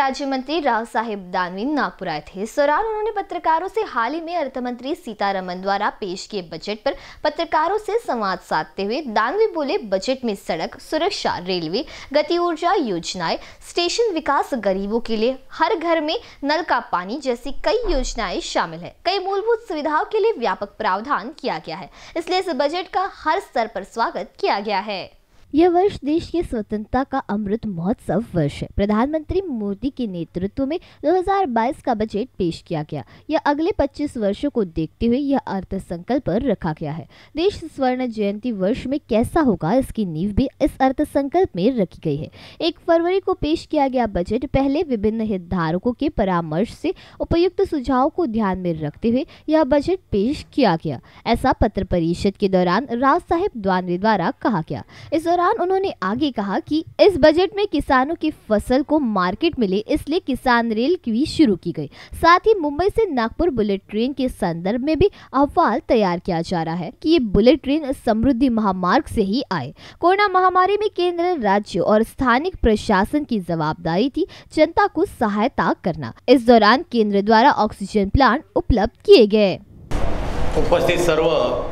राज्य मंत्री राव साहेब दानवे नागपुर आए थे। इस दौरान उन्होंने पत्रकारों से हाल ही में अर्थ मंत्री सीतारमण द्वारा पेश किए बजट पर पत्रकारों से संवाद साधते हुए दानवे बोले, बजट में सड़क सुरक्षा, रेलवे, गति ऊर्जा योजनाएं, स्टेशन विकास, गरीबों के लिए हर घर में नल का पानी जैसी कई योजनाएं शामिल है। कई मूलभूत सुविधाओं के लिए व्यापक प्रावधान किया गया है, इसलिए इस बजट का हर स्तर पर स्वागत किया गया है। यह वर्ष देश के स्वतंत्रता का अमृत महोत्सव वर्ष है। प्रधानमंत्री मोदी के नेतृत्व में 2022 का बजट पेश किया गया। यह अगले 25 वर्षों को देखते हुए यह अर्थ संकल्प पर रखा गया है। देश स्वर्ण जयंती वर्ष में कैसा होगा, इसकी नींव भी इस अर्थ संकल्प में रखी गई है। 1 फरवरी को पेश किया गया बजट पहले विभिन्न हितधारकों के परामर्श से उपयुक्त सुझाव को ध्यान में रखते हुए यह बजट पेश किया गया। ऐसा पत्र परिषद के दौरान राव साहेब दानवे द्वारा कहा गया। इस दौरान उन्होंने आगे कहा कि इस बजट में किसानों की फसल को मार्केट मिले, इसलिए किसान रेल भी शुरू की गई। साथ ही मुंबई से नागपुर बुलेट ट्रेन के संदर्भ में भी अहवाल तैयार किया जा रहा है कि ये बुलेट ट्रेन समृद्धि महामार्ग से ही आए। कोरोना महामारी में केंद्र, राज्य और स्थानिक प्रशासन की जवाबदारी थी जनता को सहायता करना। इस दौरान केंद्र द्वारा ऑक्सीजन प्लांट उपलब्ध किए गए। उपस्थित सर्व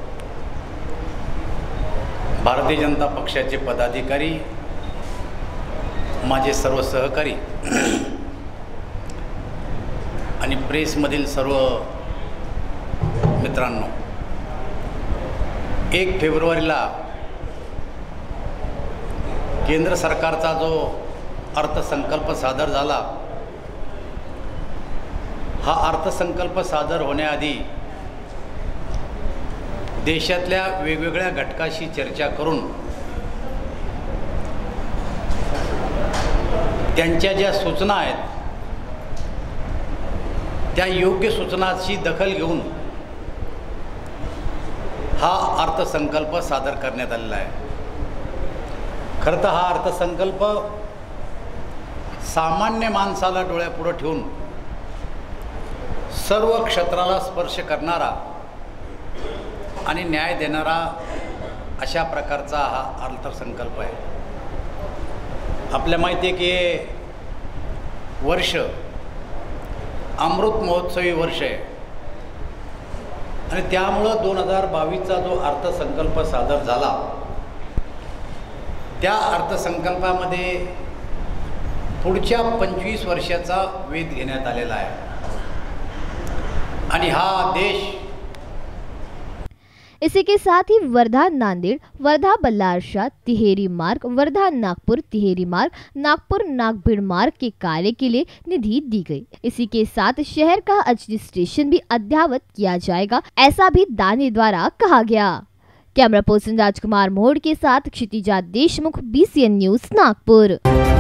भारतीय जनता पक्षाचे पदाधिकारी, माझे सर्व सहकारी आणि प्रेसमधील सर्व मित्रांनो, 1 फेब्रुवारीला केंद्र सरकारचा जो अर्थसंकल्प सादर झाला, हा अर्थसंकल्प सादर होण्याआधी देशातल्या वेगवेगळ्या घटकाशी चर्चा करून त्यांच्या ज्या सूचना आहेत त्या योग्य सूचनांची दखल घेऊन हा अर्थसंकल्प सादर करण्यात आलेला आहे। खरं तर हा अर्थसंकल्प सामान्य माणसाला डोळ्यापुढे ठेवून सर्व क्षेत्राला स्पर्श करणारा आणि न्याय देणारा अशा प्रकारचा हा अर्थसंकल्प आहे। आपल्या माहिती आहे की हे वर्ष अमृत महोत्सवी वर्ष आहे आणि त्यामुळं 2022चा जो अर्थसंकल्प सादर झाला, त्या अर्थसंकल्पामध्ये पुढच्या 25 वर्षाचा वेध घेण्यात आलेला आहे आणि हा देश। इसी के साथ ही वर्धा नांदेड़, वर्धा बल्लारशाह तिहेरी मार्ग, वर्धा नागपुर तिहेरी मार्ग, नागपुर नागभीड़ मार्ग के कार्य के लिए निधि दी गई। इसी के साथ शहर का अजनी स्टेशन भी अद्ययावत किया जाएगा, ऐसा भी दानवे द्वारा कहा गया। कैमरा पर्सन राजकुमार मोड़ के साथ क्षितिजा देशमुख, BCN न्यूज नागपुर।